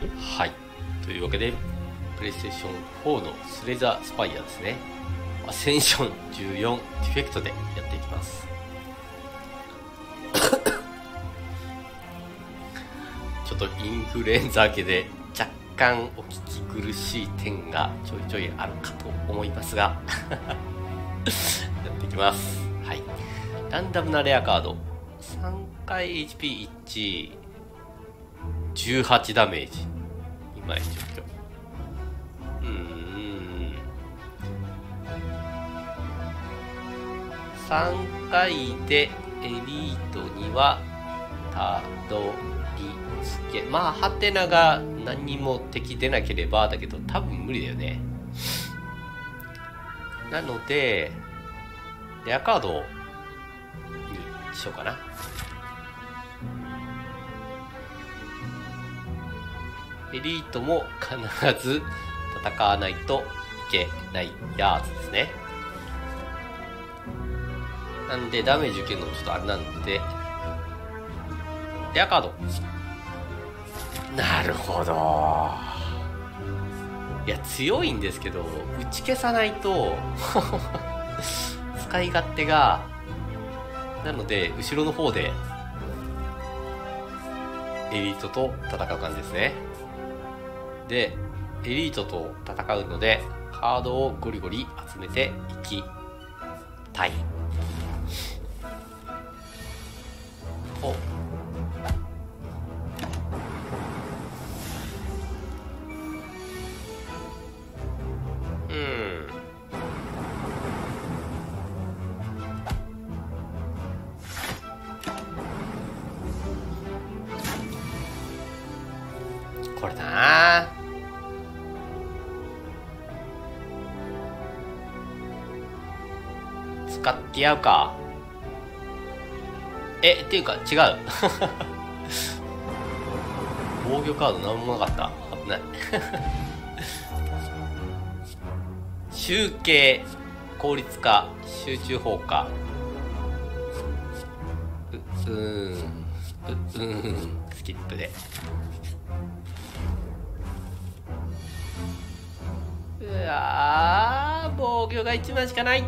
はい。というわけで、プレイステーション4のスレザースパイアですね。アセンション14ディフェクトでやっていきます。ちょっとインフルエンザ明けで若干お聞き苦しい点がちょいちょいあるかと思いますがやっていきます。はい。ランダムなレアカード3回 HP1 18ダメージ。今状況。3回でエリートにはたどり着け。まあハテナが何にも敵出なければだけど多分無理だよね。なのでレアカードにしようかな。エリートも必ず戦わないといけないやつですね。なんでダメージ受けるのもちょっとあれなんで、レアカード。なるほど。いや強いんですけど打ち消さないと使い勝手が。なので後ろの方でエリートと戦う感じですね。でエリートと戦うのでカードをゴリゴリ集めていきたい。おこれだな。使ってやうか。っていうか違う防御カードなんもなかった。危ない集計効率化集中砲火スキップで。うわー防御が1枚しかない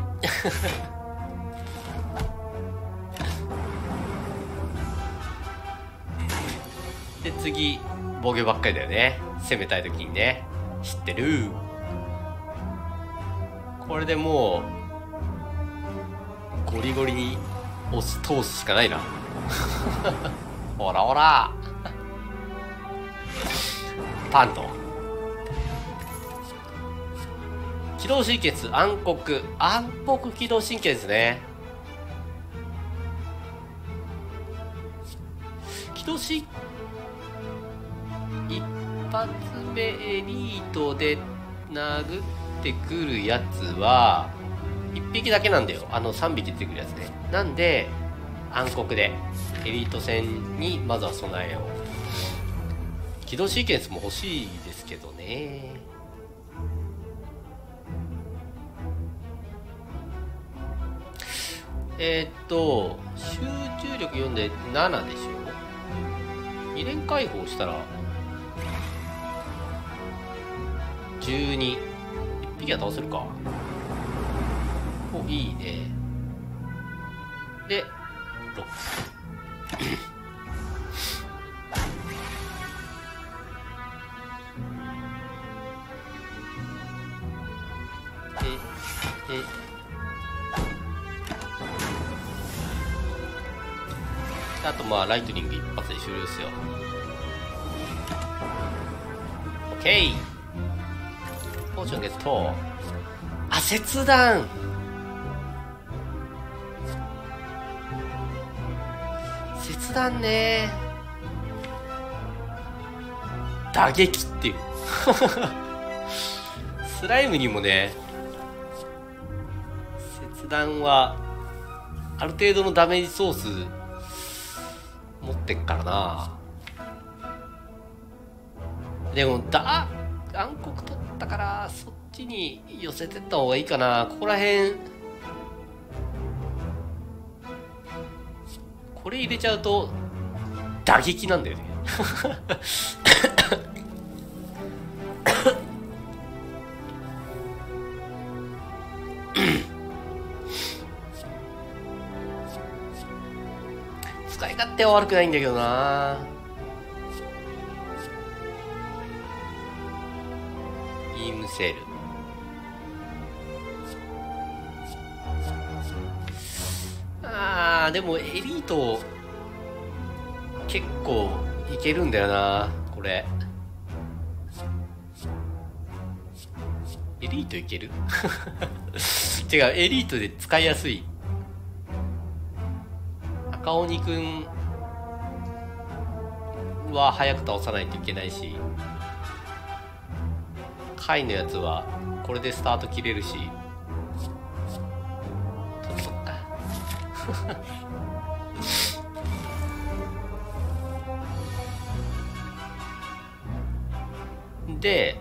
で次防御ばっかりだよね。攻めたい時にね。知ってる。これでもうゴリゴリに押し通すしかないなほらほらパンと起動神経暗黒起動神経ですね。起動神一発目エリートで殴ってくるやつは1匹だけなんだよ。3匹出てくるやつね。なんで暗黒でエリート戦にまずは備えよう。起動シーケンスも欲しいですけどね。集中力4で7でしょ。2連解放したら12。1匹は倒せるか。お、いいね。で6あとまあライトニング一発で終了ですよ。 OK。 ポーションゲット。切断。切断ね。打撃っていうスライムにもね切断はある程度のダメージソース持ってっからな。でも暗黒取ったからそっちに寄せてった方がいいかな。ここら辺これ入れちゃうと打撃なんだよねっては悪くないんだけどな。ビームセール。でもエリート結構いけるんだよなこれ。エリートいける違う、エリートで使いやすい。赤鬼くんは早く倒さないといけないし、カイのやつはこれでスタート切れるし、そっかで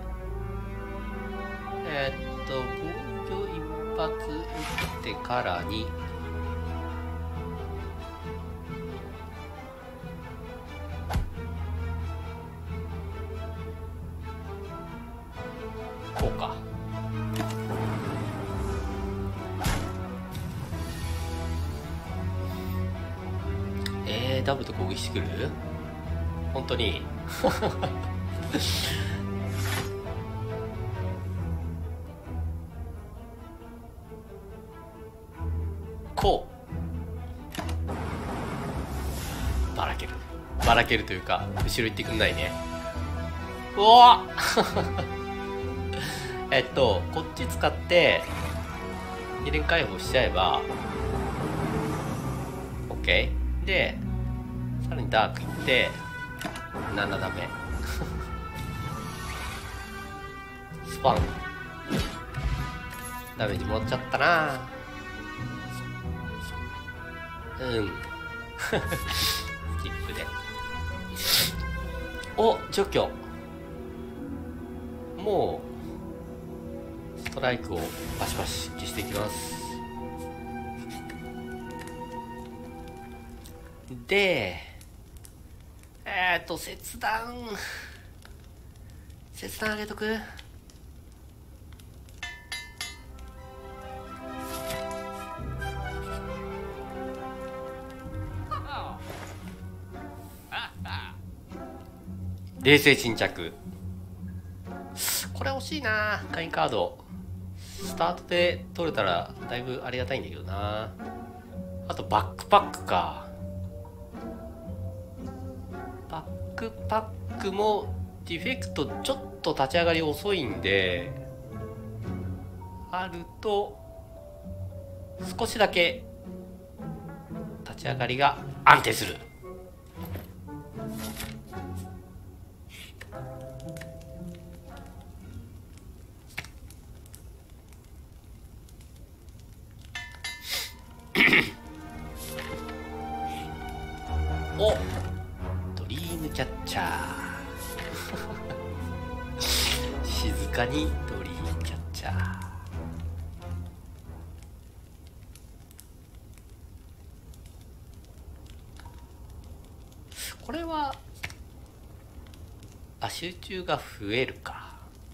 防御一発打ってからにこうか。ダブルと攻撃してくる？本当にこうばらけるというか後ろ行ってくんないね。うわこっち使って二連解放しちゃえば OK で、さらにダークいって7ダメスパンダメージもらっちゃったな。スキップでお除去。もうストライクをバシバシ消していきます。で切断あげとく。冷静沈着。これ惜しいな。会員カードスタートで取れたらだいぶありがたいんだけどな。あとバックパックか。バックパックもディフェクトちょっと立ち上がり遅いんで、あると少しだけ立ち上がりが安定する。おドリームキャッチャー静かにドリームキャッチャー。これは集中が増えるか。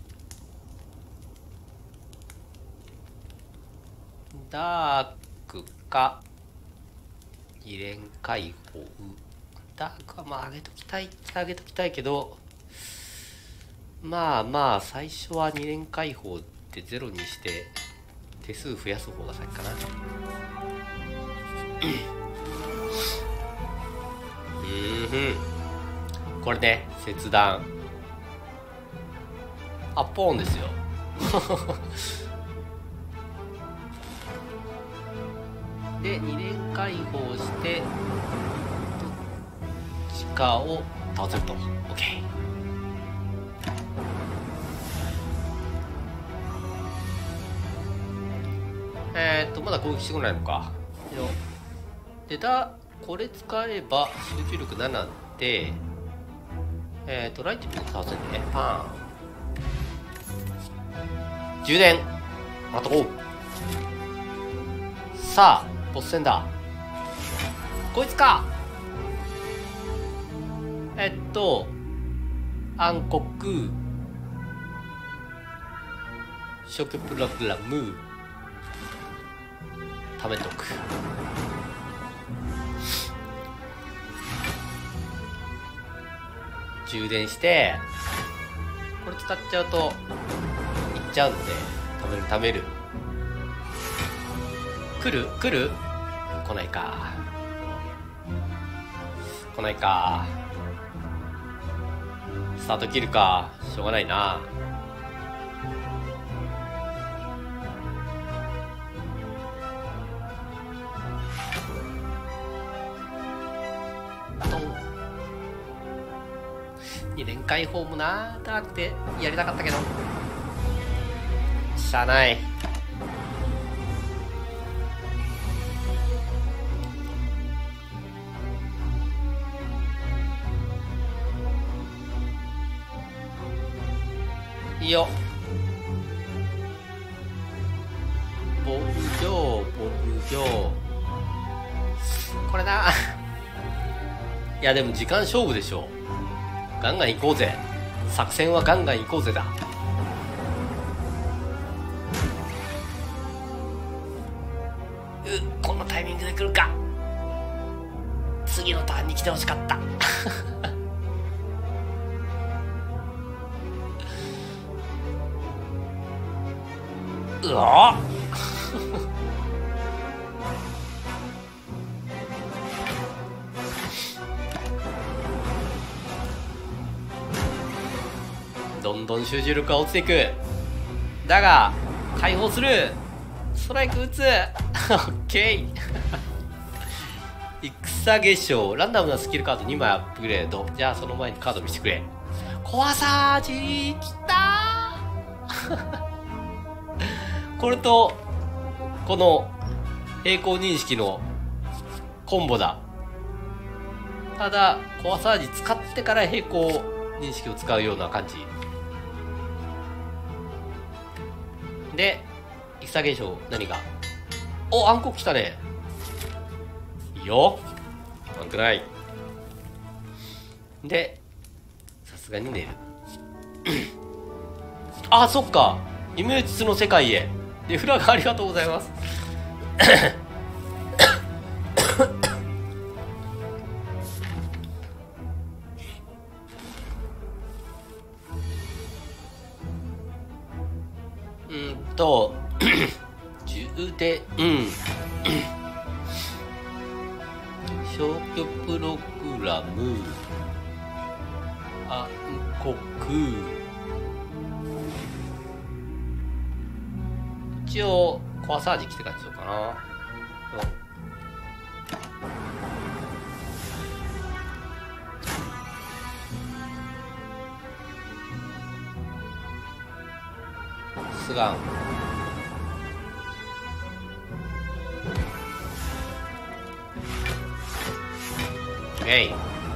ダークか二連解放。ダークはまあ上げときたいけど、まあ最初は二連解放ってゼロにして手数増やす方が先かな。これね、切断ポーンですよで二連解放して地下を倒せると OK。 まだ攻撃してこないのか。でこれ使えば集中力7でライトニング倒せるね。パーン充電またこう。さあボス戦だ。こいつか。暗黒消去プログラム貯めとく。 充電して、これ使っちゃうといっちゃうんで、貯める。来る来ないか。来ないか。スタート切るか。しょうがないな。2連開ホームなーってやりたかったけど、しゃあない。いいよ。牧場これだ。いやでも時間勝負でしょ。ガンガン行こうぜ。作戦はガンガン行こうぜだ。このタイミングで来るか。次のターンに来てほしかった。うわっどんどん集中力が落ちていく。だが解放する。ストライク打つ。オッケー。戦化粧ランダムなスキルカード2枚アップグレード。じゃあその前にカード見せてくれ。コアサージきたー。これとこの平行認識のコンボだ。ただコアサージ使ってから平行認識を使うような感じで、戦化粧何が、お、暗黒来たね。いいよ、悪くない。でさすがに寝る。あ、そっか、イメージの世界へ。デフラグありがとうございます。充電、消去プログラム、暗黒、一応コアサージ来てからにしようかな。スガン、えい、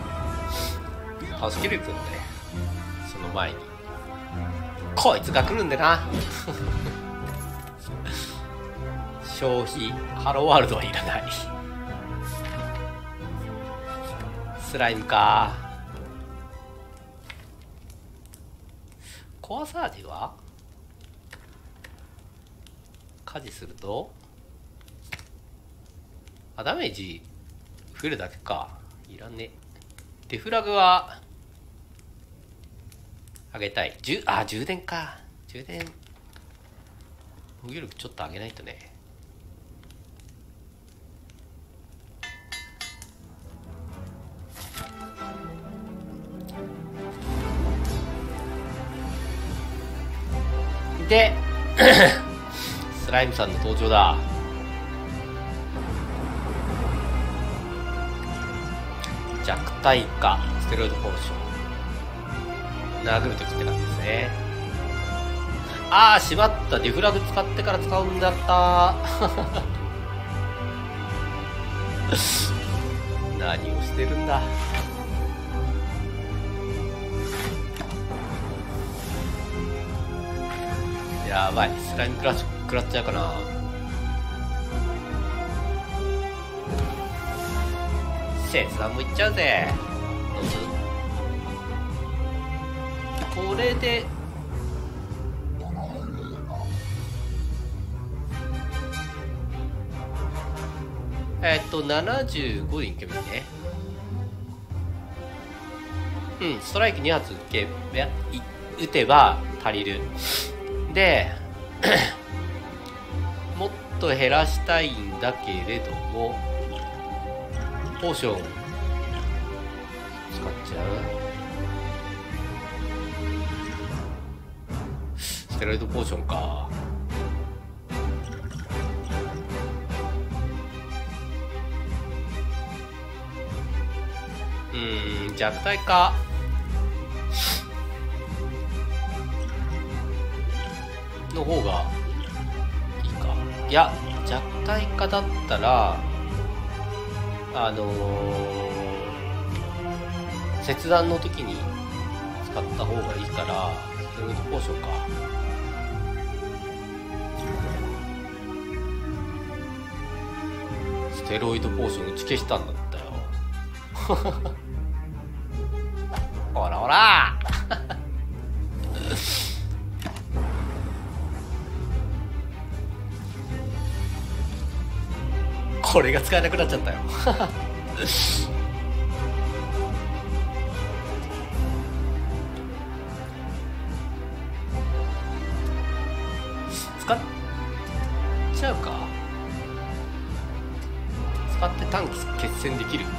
助けるくんね。その前にこいつが来るんでな。消費ハローワールドはいらない。スライムか。コアサージは家事するとダメージ増えるだけか。いらね。デフラグは上げたい。充電か。充電防御力ちょっと上げないとね。でスライムさんの登場だ。弱体化ステロイドポーション、殴るときって感じですね。ああ、しまった。デフラグ使ってから使うんだった。何をしてるんだ。やばい、スライムクラッシュ食らっちゃうかな。切断もいっちゃうぜ。どうする。これで75でいけばいいね。 うん、ストライク2発撃てば足りる。でもっと減らしたいんだけれども、ポーション使っちゃう。ステロイドポーションか。弱体化の方がいいか。いや、弱体化だったら切断の時に使った方がいいから、ステロイドポーションか。ステロイドポーション打ち消したんだったよほらほらこれが使えなくなっちゃったよ使っちゃうか。使って短期決戦できる。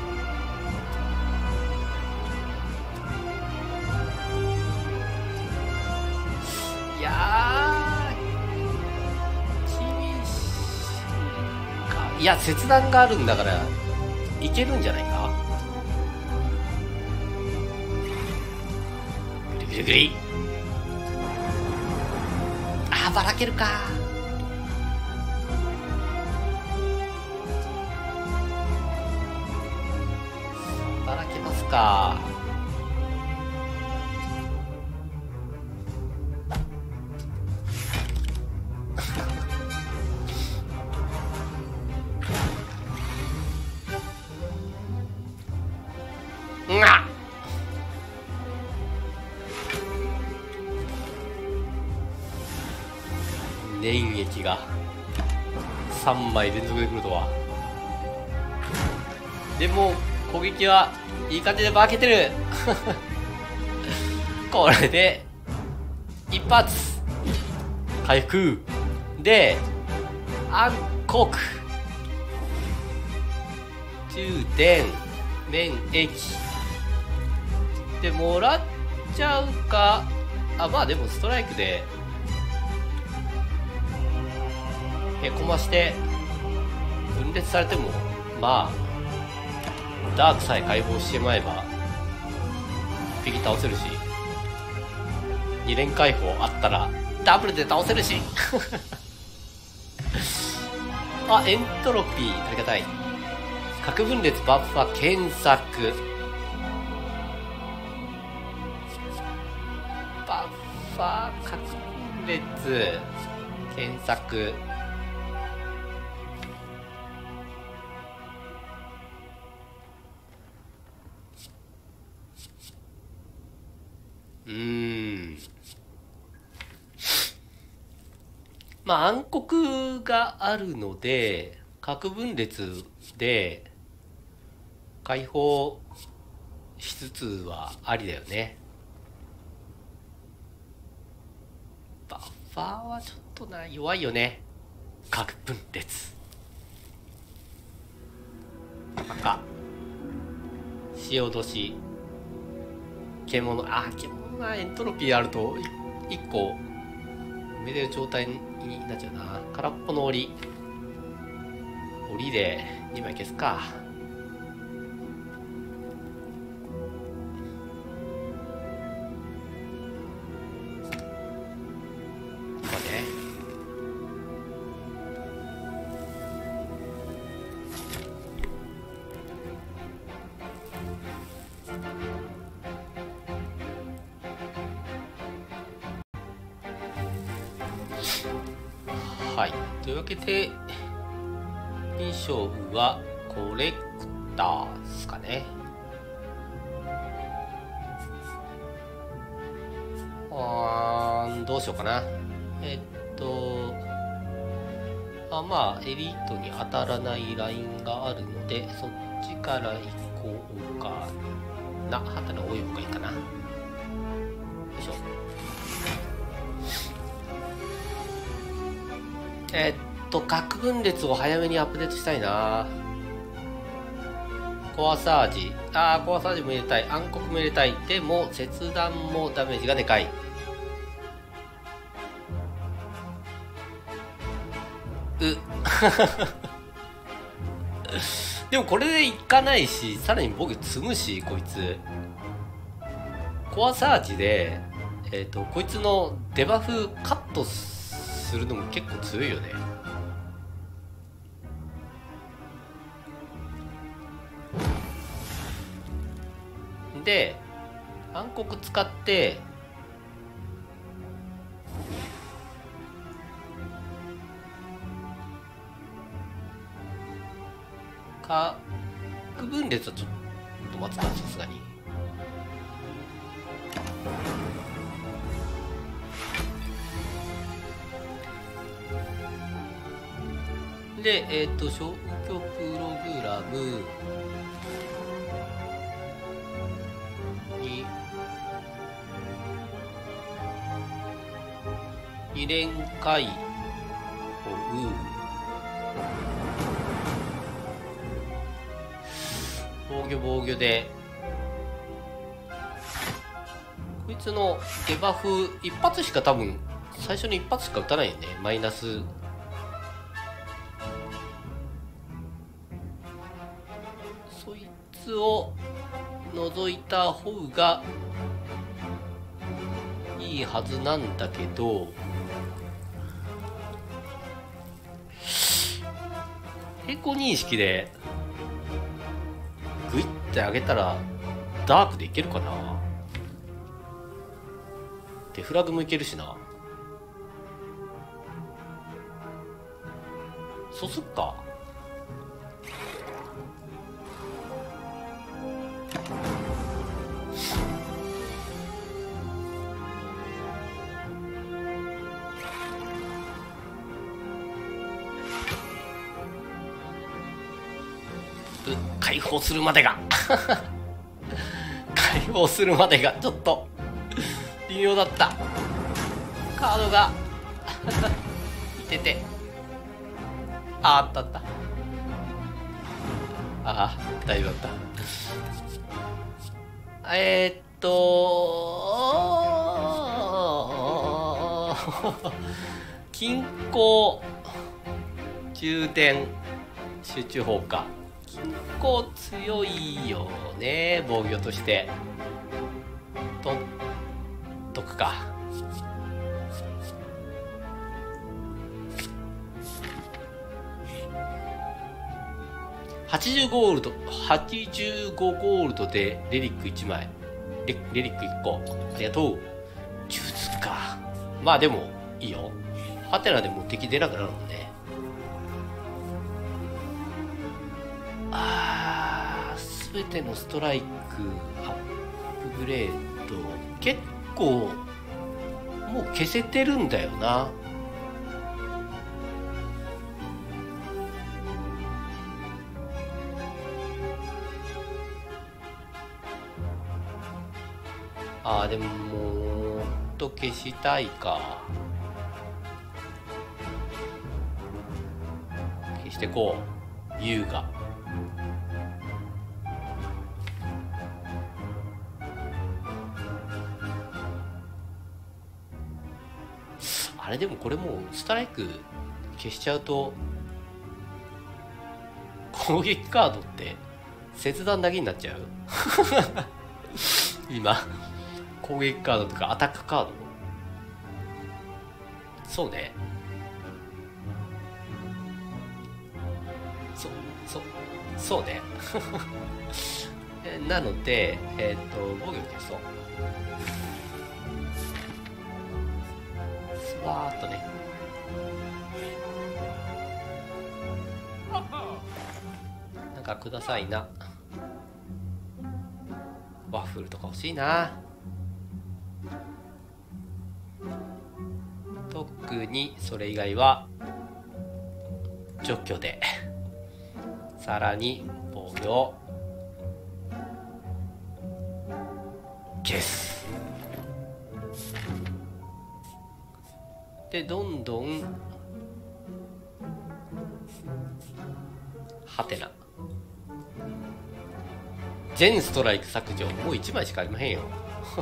いやー厳しいか。いや、切断があるんだからいけるんじゃないか。グリグリグリ。あー、ばらけるか。ばらけますか。うんあっ、粘液が3枚連続で来るとは。でも攻撃はいい感じで化けてるこれで一発回復で暗黒充電免疫でもらっちゃうか。あ、まあでもストライクでへこまして分裂されても、まあダークさえ解放してまえば一匹倒せるし、2連解放あったらダブルで倒せるしあ、エントロピーありがたい。核分裂バッファ検索、バッファ核分裂検索。まあ暗黒があるので核分裂で解放しつつはありだよね。バッファーはちょっとな、弱いよね。核分裂赤潮年獣、あ、獣がエントロピーあると1個埋めれる状態になっちゃうな。空っぽの檻で2枚消すか。こうね。はい、というわけで2勝はコレクターですかね。どうしようかな。まあエリートに当たらないラインがあるのでそっちから行こうかなハテナ多い方がいいかな。よいしょ。核分裂を早めにアップデートしたいな。コアサージ、コアサージも入れたい、暗黒も入れたい。でも切断もダメージがでかい。でもこれでいかないし、さらに僕積むし、こいつコアサージでこいつのデバフカットするのも結構強いよね。で暗黒使って核分裂はちょっと待つか、さすがに。で消去プログラムに2連解放、防御でこいつのデバフ一発しか、多分最初に一発しか打たないよね。マイナスそいつを除いた方がいいはずなんだけど、平行認識でグイって上げたらダークでいけるかな。デフラグもいけるしな。そうすっか。解放するまでが解放するまでがちょっと微妙だった。カードがいてて、あったあった、大丈夫だった。均衡充電集中砲火、均衡強いよね、防御として取っとくか。85ゴールド、85ゴールドでレリック1枚、レリック1個、ありがとう。術か。まあでもいいよ、ハテナでも敵出なくなるもんね。全てのストライクアップグレード、結構もう消せてるんだよな。でももっと消したいか。消してこう、優雅。あれでもこれもうストライク消しちゃうと攻撃カードって切断だけになっちゃう今攻撃カードとかアタックカード、そうね、そうねなので防御消そう。スワーッとね。なんかくださいな。ワッフルとか欲しいな。特にそれ以外は除去でさらに防御 OK です。でどんどんはてな全ストライク削除。もう1枚しかありまへんよ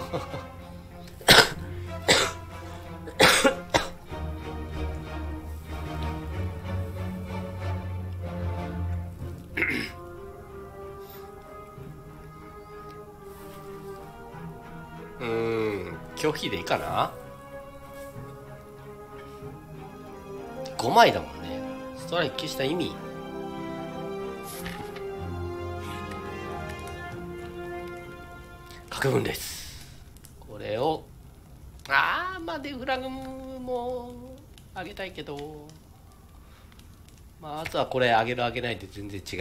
拒否でいいかな。5枚だもんね。ストライク消した意味。核分裂。これをまあデフラグも上げたいけど、まずはこれ上げる上げないで全然違う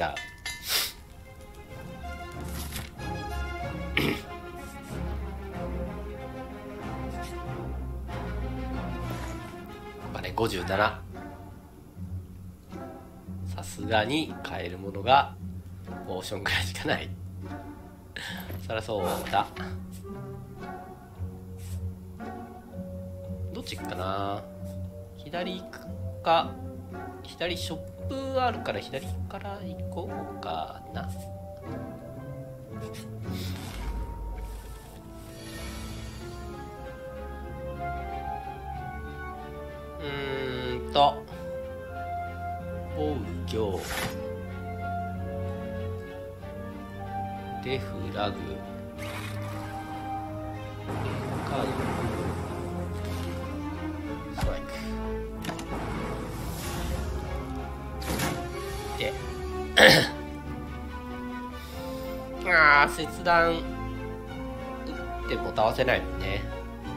あれ57。さすがに買えるものがポーションくらいしかないそりゃそうだ。どっち行くかな。左行くか。左ショップあるから左から行こうかな。防御デフラグカードストライクで切断打っても倒せないもんね。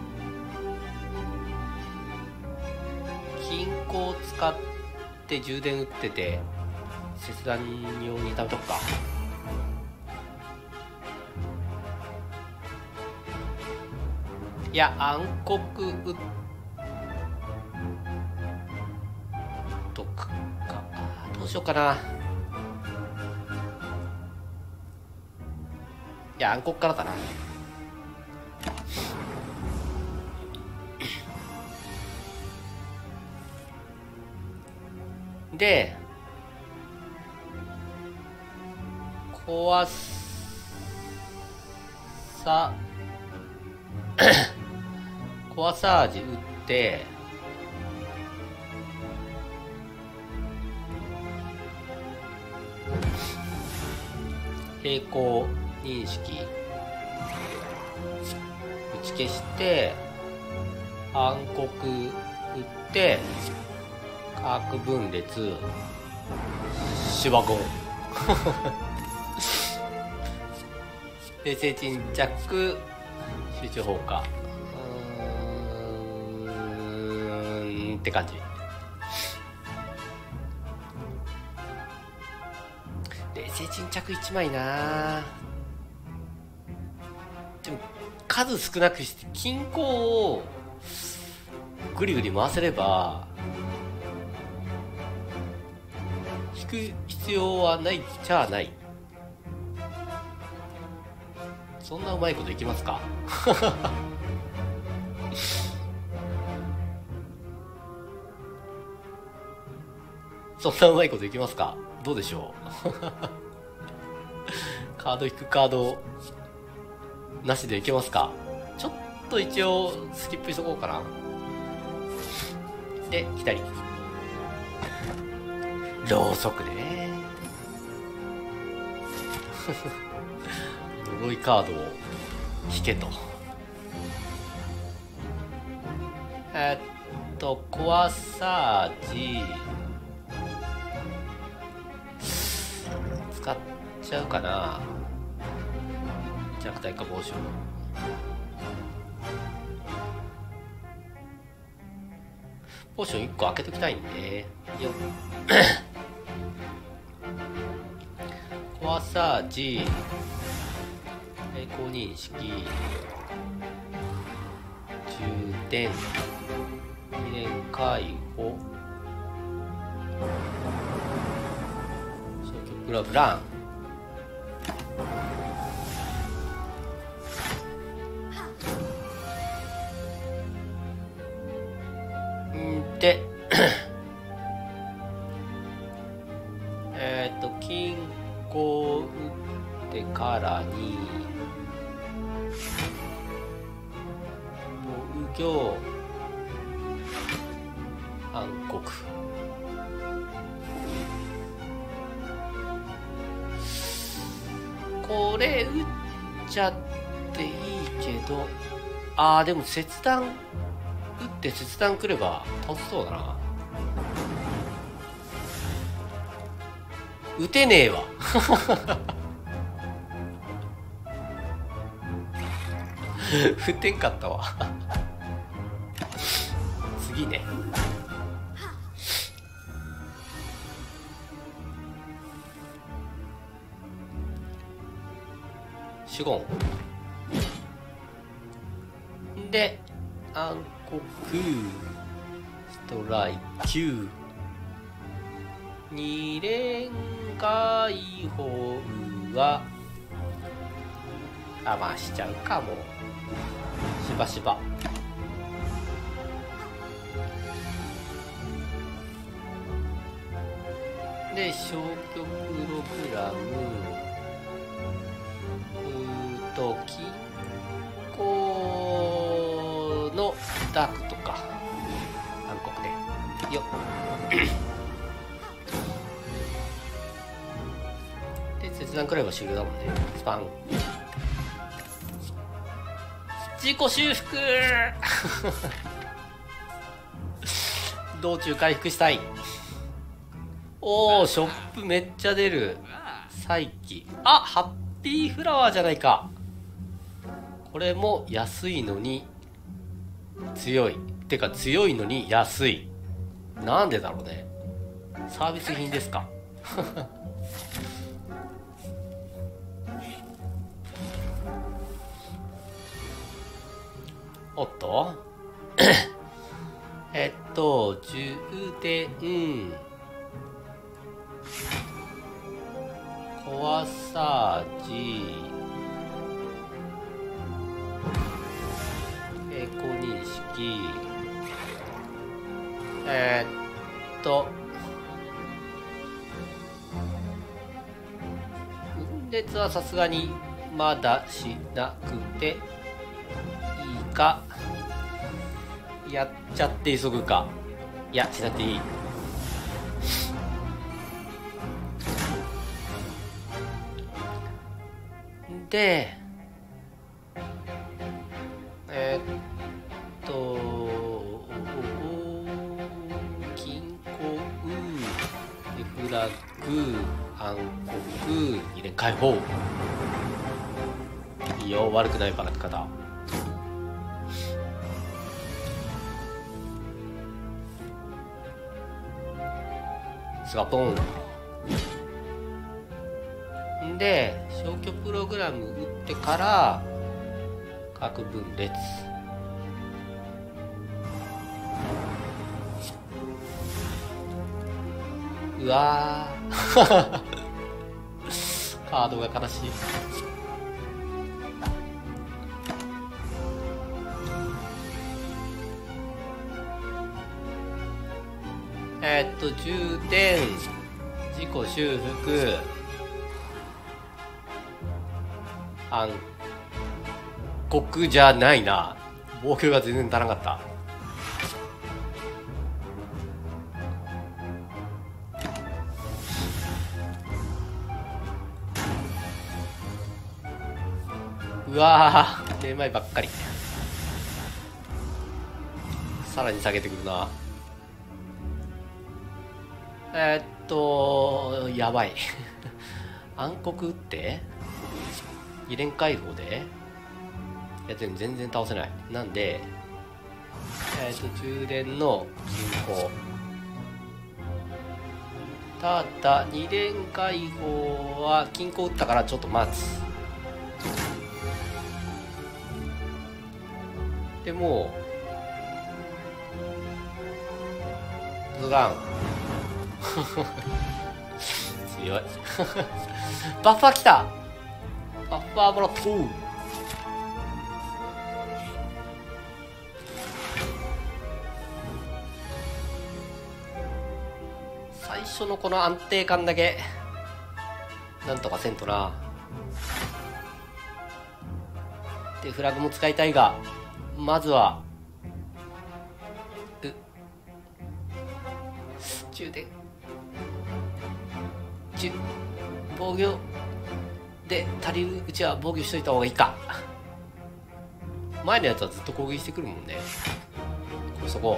金庫を使って充電打ってて切断用に食べとくか。いや暗黒打っとくか。どうしようかな。いや暗黒からだな。で壊さコアサージ打って平行認識打ち消して暗黒打って核分裂シュバゴン冷静沈着集中砲火って感じ。冷静沈着1枚な。でも数少なくして均衡をぐりぐり回せれば引く必要はないじゃない。そんなうまいこといきますかそんなうまいこといきますか。どうでしょうカード引くカードなしでいけますか。ちょっと一応スキップしとこうかな。で左ろうそくでね呪いカードを引けと。コアサージ使っちゃうかな。弱体化防止ポーション1個開けときたいんでよコアサージ平行認識充電2連解放消去グラブラン金庫打ってからに防御暗黒、これ打っちゃっていいけど、でも切断打って切断くれば倒せそうだな。打てねえわ打てんかったわ次ね。シュゴンで暗黒ストライク二連解放はまあしちゃうか。もうしばしばで消去プログラム金庫のダークとか暗黒でよっで切断くらいは終了だもんね。スパン自己修復道中回復したい。おお、ショップめっちゃ出る。再起、ハッピーフラワーじゃないか。これも安いのに強い。てか強いのに安い。なんでだろうね。サービス品ですかおっと充電コアサージエコ認識分裂はさすがにまだしなくていいか。やっちゃって急ぐか。いや、しなくていい。で金庫デフラッグ暗黒二連解放。いいよ、悪くないバラ方。スガポンで消去プログラム打ってから各分裂。うわーカードが悲しい。充電自己修復暗黒じゃないな。防御が全然足らなかった。うわー、めまいばっかり。さらに下げてくるな。やばい暗黒打って二連解放でやっても全然倒せない。なんで充電の金庫。ただ二連解放は金庫打ったからちょっと待つ。でもズガン強いバッファー来た。バッファーもらった。 最初のこの安定感だけなんとかせんとな。でフラグも使いたいが、まずは充電防御で足りるうちは防御しといた方がいいか。前のやつはずっと攻撃してくるもんね。そこ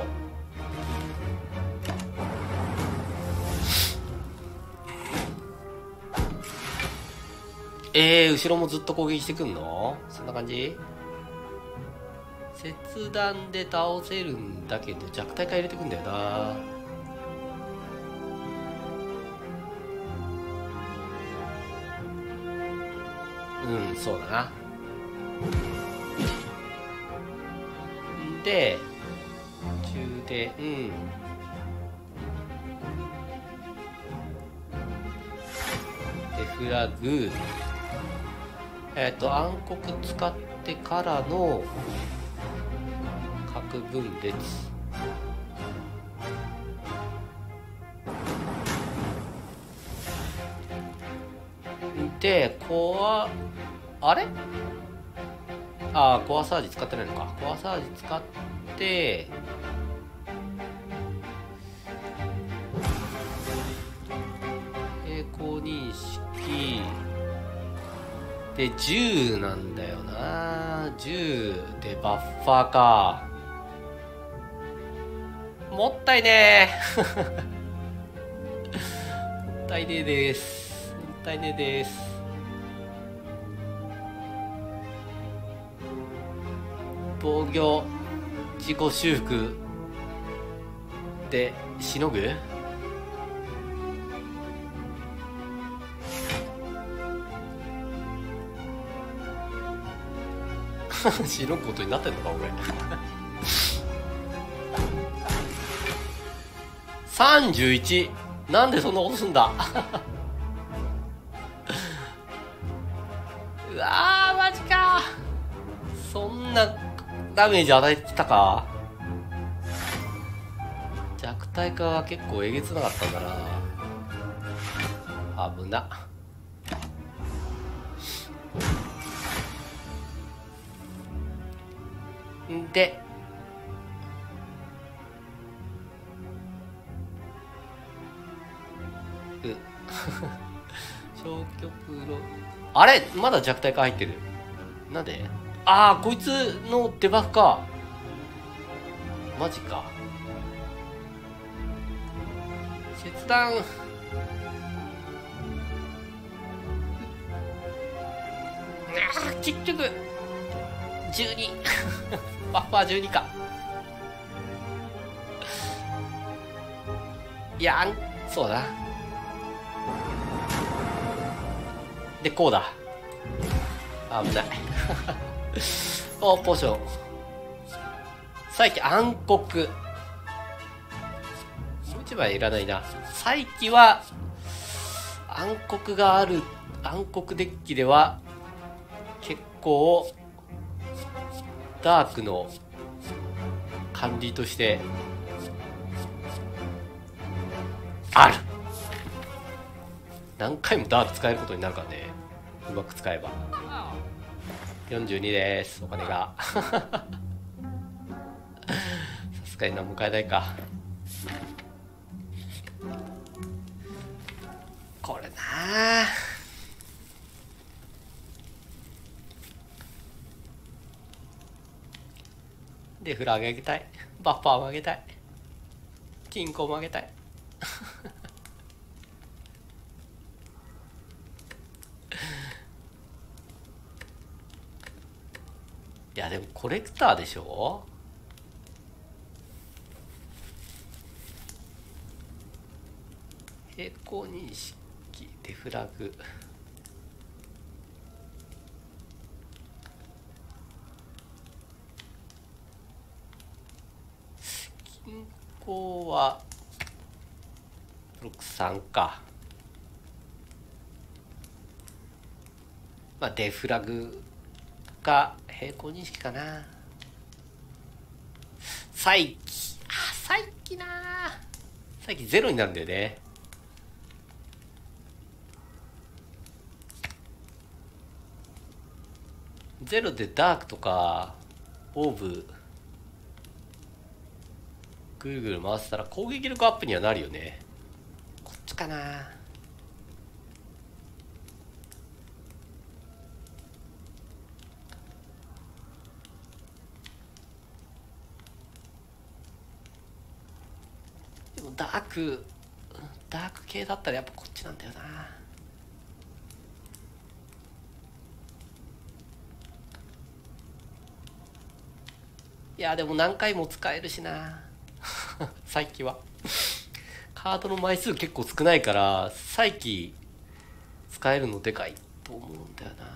後ろもずっと攻撃してくんの？そんな感じ？切断で倒せるんだけど弱体化入れてくんだよな。うん、そうだな。で充電、でフラグ、暗黒使ってからの核分裂であれコアサージ使ってないのか。コアサージ使って平行認識で10なんだよな。10でバッファーか。もったいねえもったいねえです。もったいねえです。防御自己修復でしのぐしのぐことになってんのか俺31。なんでそんなことすんだうわーマジか。そんなダメージ与えてたか。弱体化は結構えげつなかったんだな。危な。んで消去プロあれまだ弱体化入ってる。なんで？こいつのデバフか。マジか。切断結局12バッファー12か。いやそうだな。でこうだ。危ないおポーション再起暗黒一番いらないな。再起は暗黒がある。暗黒デッキでは結構ダークの管理としてある。何回もダーク使えることになるからね、うまく使えば。42です。お金がさすがに何も買えないか。これなあ。でフラグ上げたい。バッファーも上げたい。金庫も上げたいいやでもコレクターでしょ。平行認識デフラグ銀行は63か。まあデフラグか平行認識かな。再起再起な。再起ゼロになるんだよね。 ゼロでダークとかオーブぐるぐる回せたら攻撃力アップにはなるよね。こっちかな。でもダーク系だったらやっぱこっちなんだよな。いやでも何回も使えるしな再起はカードの枚数結構少ないから再起使えるのでかいと思うんだよな。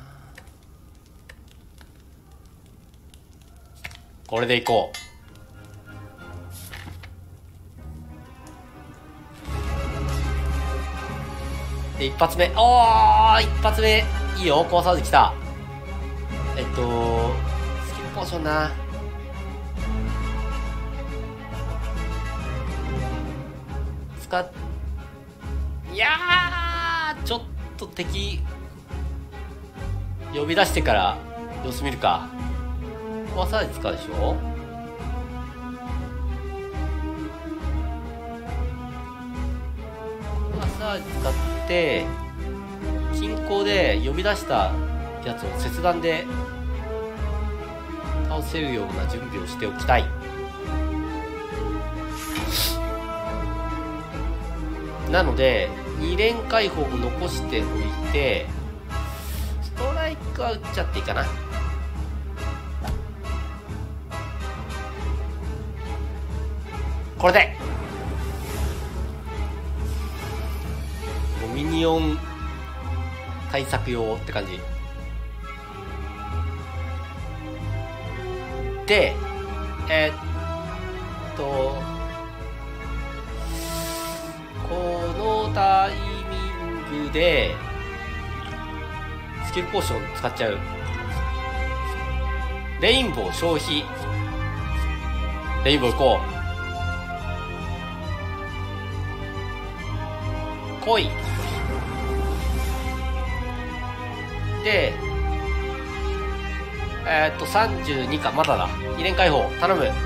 これでいこう。で一発目、一発目いいよ。コアサージ来た。スキルポーションな。いやーちょっと敵呼び出してから様子見るか。コアサージ使うでしょ。コアサージ使って近郊で呼び出したやつを切断で倒せるような準備をしておきたい。なので2連解放を残しておいてストライクは打っちゃっていいかな。これでミニオン対策用って感じで、このタイミングでスキルポーション使っちゃう。レインボー消費。レインボー行こう。来い。で32か。まだだ。2連解放頼む。い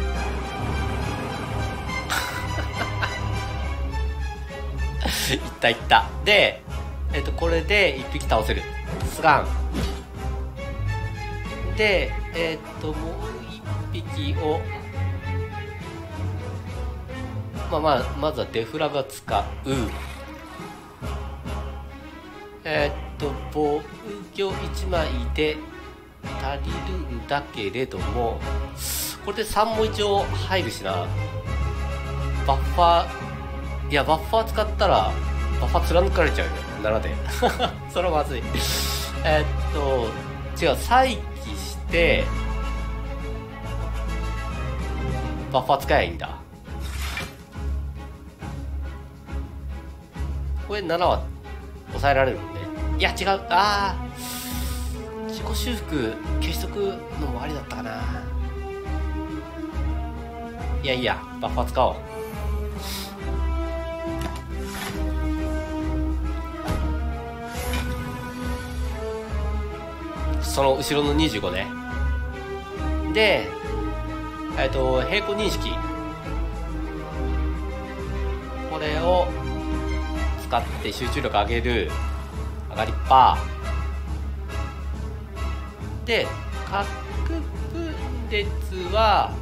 ったいった。でこれで1匹倒せる。スガンでもう1匹をまずはデフラが使う。防御1枚で足りるんだけれどもこれで3も一応入るしな。バッファー、いやバッファー使ったらバッファー貫かれちゃうよ7でそれはまずい。違う、再起してバッファー使えばいいんだ。これ7は抑えられるんで。いや違う、自己修復消しとくのもありだったかな。いやいやバッファー使おう。その後ろの25ね。で平行認識、これを使って集中力上げる。上がりっぱで核分裂は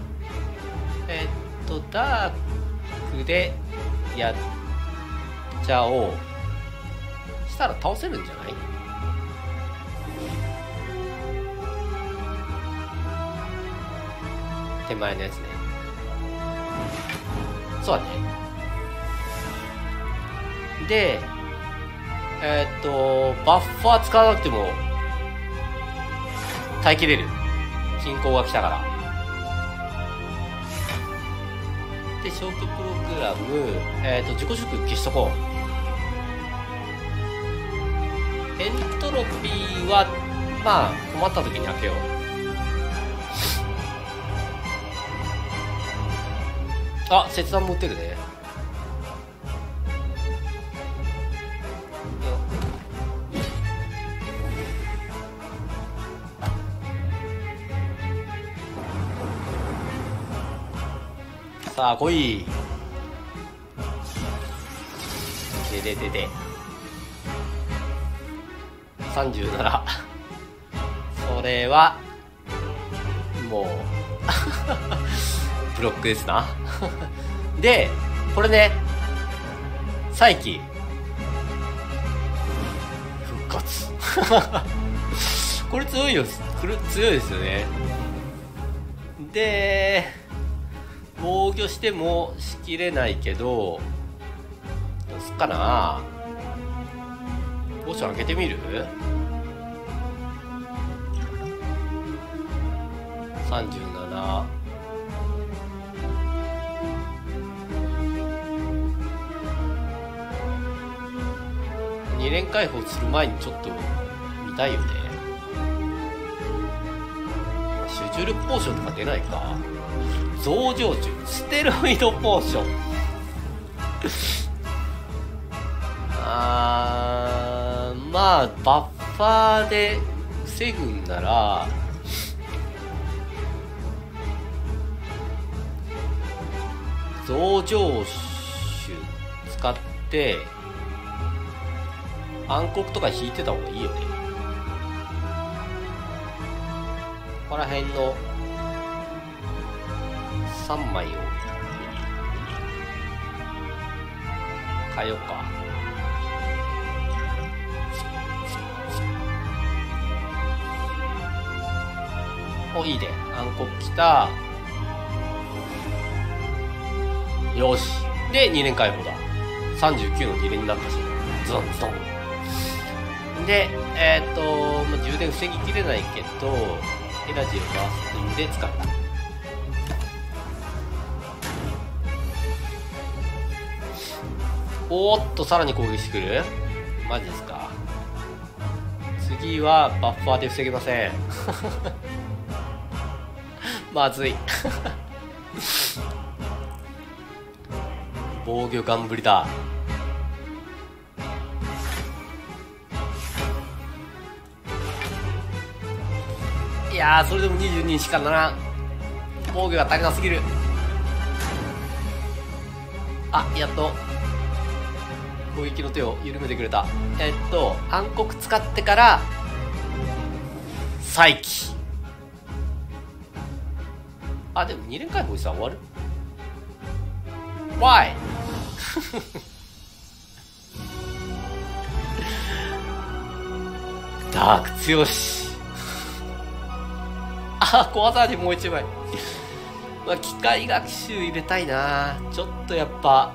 ダークでやっちゃおう。したら倒せるんじゃない？手前のやつね。そうだね。でバッファー使わなくても耐えきれる。進行が来たから。で消去プログラム、自己修復消しとこう。エントロピーはまあ困った時に開けよう。切断も打てるね。 さあ来い。で37。それはもうブロックですな。でこれね、再起復活。これ強いよ、強いですよね。で防御してもしきれないけど、どうすっかな。ポーション開けてみる。37。2連解放する前にちょっと見たいよね。集中力ポーションとか出ないか。増上中ステロイドポーション。まあバッファーで防ぐんなら増上種使って暗黒とか引いてた方がいいよね。ここら辺の3枚を変えようか。お、いいね。暗黒きた。よし。で2連解放だ。39の2連になったし、ズドンズドンで、充電防ぎきれないけどエナジーを回すって意味で使った。おーっと、さらに攻撃してくる。マジですか。次はバッファーで防げません。まずい。防御ガンぶりだ。いやー、それでも22しかならん。防御が足りなすぎる。あ、やっと攻撃の手を緩めてくれた。暗黒使ってから再起。あ、でも2連解放したら終わる。Why? ダーク強し。あ、コアサージもう一枚。まあ、機械学習入れたいな。ちょっとやっぱ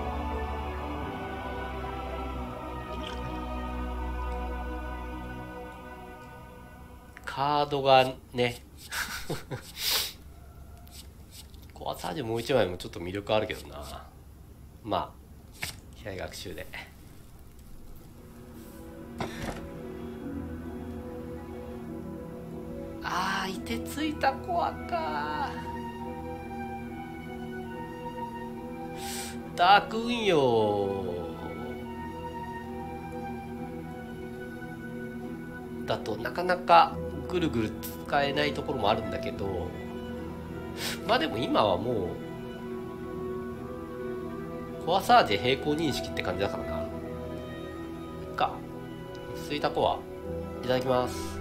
カードがね。コアサージもう一枚もちょっと魅力あるけどな。まあ機械学習で。あー、いてついたコアか。ダーク運用だとなかなかぐるぐる使えないところもあるんだけど、まあでも今はもうコアサージ並行認識って感じだからな。いっか。ついたコアいただきます。